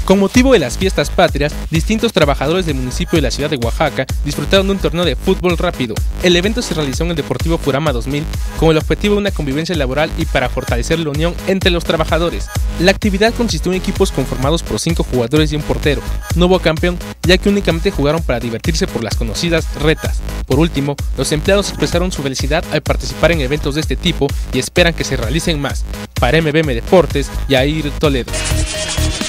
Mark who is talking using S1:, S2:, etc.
S1: Con motivo de las fiestas patrias, distintos trabajadores del municipio de la ciudad de Oaxaca disfrutaron de un torneo de fútbol rápido. El evento se realizó en el Deportivo Furama 2000 con el objetivo de una convivencia laboral y para fortalecer la unión entre los trabajadores. La actividad consistió en equipos conformados por 5 jugadores y un portero. No hubo campeón, ya que únicamente jugaron para divertirse por las conocidas retas. Por último, los empleados expresaron su felicidad al participar en eventos de este tipo y esperan que se realicen más. Para MBM Deportes, Yair Toledo.